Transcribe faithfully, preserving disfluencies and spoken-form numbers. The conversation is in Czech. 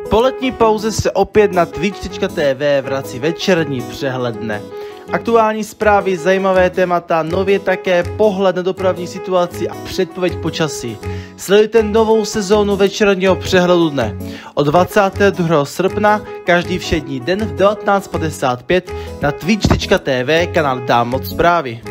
Po letní pauze se opět na twitch tečka tv vrací večerní přehled dne. Aktuální zprávy, zajímavé témata, nově také pohled na dopravní situaci a předpověď počasí. Sledujte novou sezónu večerního přehledu dne. Od dvacátého druhého srpna každý všední den v devatenáct padesát pět na twitch tečka tv kanál Dám moc zprávy.